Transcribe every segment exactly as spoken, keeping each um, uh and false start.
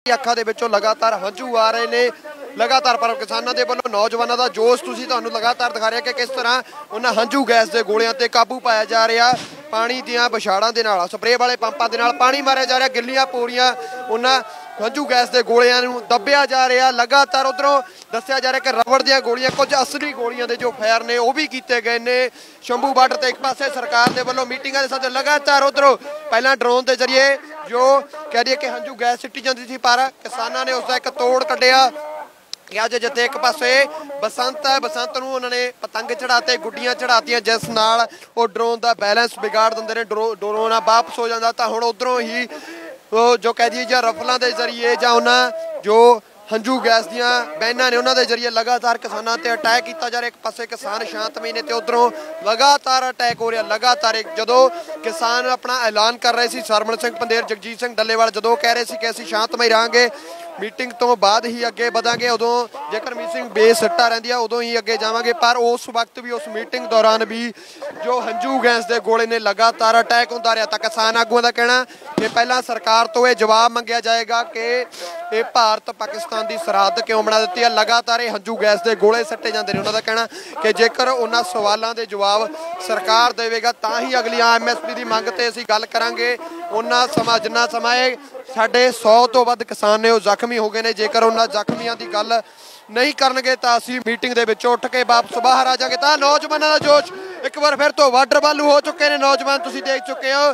ਅੱਖਾਂ ਦੇ ਵਿੱਚੋਂ ਲਗਾਤਾਰ ਹੰਝੂ ਆ ਰਹੇ ਨੇ। लगातार पर किसानों के वालों नौजवानों का जोश तुसीं तुहानूं लगातार दिखा रहे कि किस तरह उन्हां हंझू गैस के गोलियां ते काबू पाया जा रहा। पानी दियां बछाड़ां दे नाल स्प्रे वाले पंपां दे नाल पानी मारिया जा रहा। गिल्लियां पूरियां उन्हां हंझू गैस के गोलियां नूं दबिया जा रहा। लगातार उधरों दस्सिया जा रहा कि रबड़ दियां गोलियां कुछ असली गोलियां दे जो फायर ने वह भी किए गए ने। शंभू बार्डर ते एक पासे सरकार के वालों मीटिंगां दे साथ लगातार उधरों पहलां ड्रोन के जरिए जो कह दिए कि हंझू गैस सिटी जाती थी, पर किसानों ने उसका एक तोड़ कढ़िया कि अज जिते एक पासे बसंत है, बसंत नूं उन्होंने पतंग चढ़ाते गुड्डियां चढ़ातियां जिस नाल वो ड्रोन का बैलेंस बिगाड़ देंदे ने। ड्रो ड्रोन वापस हो जाता तो हुण उधरों ही वो जो कह दिए जां रफलों के जरिए जां उन्हां जो हंझू गैस दियां बैनां ने उन्हां दे जरिए लगातार किसानों ते अटैक किया जा रहा। एक पासे किसान शांतमई ने ते उधरों लगातार अटैक हो रहा। लगातार एक जदों किसान अपना ऐलान कर रहे थे सरमन सिंह पंदेर जगजीत सिंह डल्लेवाल जदों कह रहे थे कि असीं शांतमई रहांगे, मीटिंग तो बाद ही अगे बढ़ांगे, उदों जेकर मीटिंग बेसट्टा रहिंदी आ उदों ही अगे जावांगे। पर उस वक्त भी उस मीटिंग दौरान भी जो हंझू गैस के गोले ने लगातार अटैक होंदा रहा। तो किसान आगुआं दा कहना कि पहलां सरकार तो यह जवाब मंगिया जाएगा कि ये भारत पाकिस्तान की सरहद क्यों बना दी है। लगातार ये हंझू गैस के गोले सट्टे जाते हैं। उन्होंने कहना कि जेकर उन्होंने सवालों के जवाब सरकार देगा तो ही अगली एम एस पी की मंग ते असीं गल करांगे। उन्ना समा जिन्ना समा साढ़े सौ तो वध किसान ने जख्मी हो गए ने। जेकर उन्होंने जख्मियों की गल नहीं करनगे तो असीं मीटिंग दे विच उठ के वापस बाहर आ जाएंगे। तो नौजवानों का जोश एक बार फिर तो वाटर वालू हो चुके हैं। नौजवान तुसीं देख चुके हो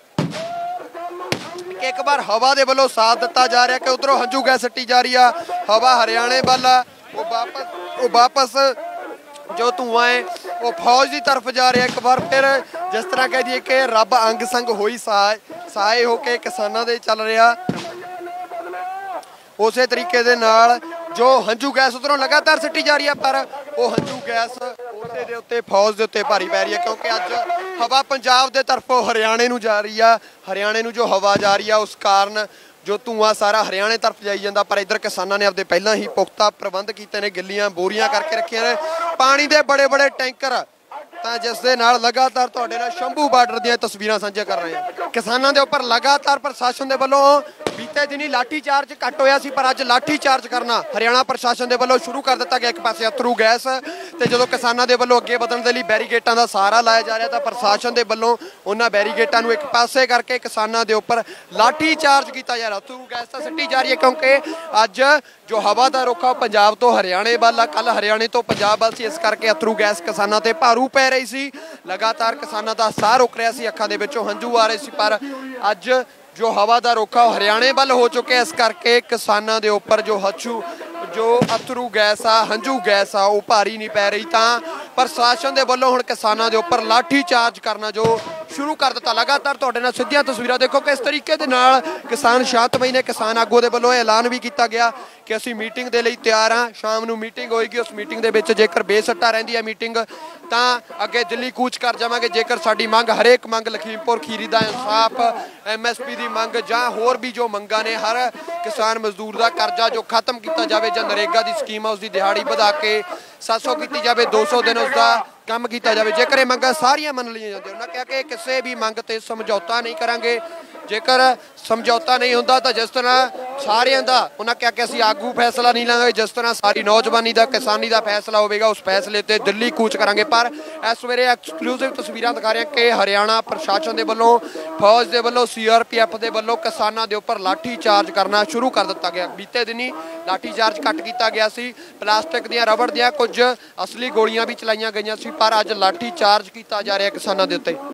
कि एक बार हवा के वालों साथ दिता जा रहा कि उधरों हंझू गैस सट्टी जा रही है। हवा हरियाणे वाल वो वापस वो वापस जो धुआं है वो फौज की तरफ जा रहा। एक बार फिर जिस तरह कह दिए कि रब अंग संग होई सहाय सहाय होके किसानों दे चल रहा। उस तरीके दे नाल जो हंझू गैस उधरों लगातार सट्टी जा रही है, पर वो हंझू गैस उसे दे उत्ते फौज के उत्ते भारी पै रही है क्योंकि अज हवा पंजाब के तरफों हरियाणे नूं जा रही है। हरियाणे नूं जो हवा जा रही है उस कारण जो धुआं सारा हरियाणे तरफ जाई जाता। पर इधर किसानों ने अपने पहला ही पुख्ता प्रबंध किए हैं, गिल्लियां बोरियां करके रखिया ने, पानी के बड़े बड़े टैंकर जिस दे नाल लगातार तुहाडे नाल शंभू बार्डर दी तस्वीरां साझा कर रहे हैं। किसानों के उपर लगातार प्रशासन के वालों बीते दिनी लाठी चार्ज घट होया सी, पर अज लाठी चार्ज करना हरियाणा प्रशासन के वालों शुरू कर दिता गया। एक पासे अथरू गैस तो जो किसानों के वालों अगे बढ़ने के लिए बैरीगेटां का सहारा लाया जा रहा था, प्रशासन के वालों उन्होंने बैरीगेटां नूं एक पासे करके किसानों के उपर लाठी चार्ज किया जा रहा। अथरू गैस तो सट्टी जा रही है क्योंकि अज जो हवा का रुख पंजाब तो हरियाणे वाल, कल हरियाणे तो पंजाब वाल सी, इस करके अथरू गैस किसानों ते भारू पै रही सी। लगातार किसानों का साह रुक रहा सी, अखां दे विचों हंझू आ रहे सी, पर अज जो हवा का रुख है हरियाणे वाल हो चुके। इस करके किसानों के उपर जो हछू जो अथरू गैस आ हंझू गैस आ वो भारी नहीं पै रही। तो प्रशासन के वालों हुण किसानों के उपर लाठी चार्ज करना जो शुरू कर दिता। लगातार तुहाडे नाल सीधियां तस्वीरां देखो कि इस तरीके दे नाल किसान शांतमई ने। किसान आगू के वालों ऐलान भी किया गया कि असीं मीटिंग के लिए तैयार हाँ, शाम नूं मीटिंग होएगी, उस मीटिंग के विच जेकर बेसट्टा रहिंदी है मीटिंग तो अगे दिल्ली कूच कर जावांगे। जेकर साडी मंग हरेक मंग लखीमपुर खीरी का इंसाफ, एम एस पी की मंग जां होर भी जो मंगां ने, हर किसान मजदूर का करजा जो खत्म किया जाए, जां नरेगा की स्कीम है उसकी दिहाड़ी बढ़ा के सत्त सौ की जाए, दो सौ दिन उसका काम किया जाए। जेकर ये मंगां सारियां मन लिया जाए, उन्होंने कहा कि किसी भी मंग ते समझौता नहीं करांगे। जेकर समझौता नहीं होंदा तो जिस तरह सारियां दा उन्होंने कहा कि असीं आगू फैसला नहीं लांगे, जिस तरह सारी नौजवानी का किसानी का फैसला होगा उस फैसले ते दिल्ली कूच करांगे। पर इस वेले एक्सक्लूसिव तस्वीरां दिखा रहे हैं कि हरियाणा प्रशासन के वालों, फौज के वालों, सी आर पी एफ के वालों किसानों के उपर लाठी चार्ज करना शुरू कर दिता गया। बीते दिनी लाठी चार्ज घट किया गया सी, प्लास्टिक दियां रबड़ दियां कुछ असली गोलियां भी चलाईयां गईयां सी, पर अज लाठी चार्ज किया जा रहा किसानों के उत्ते।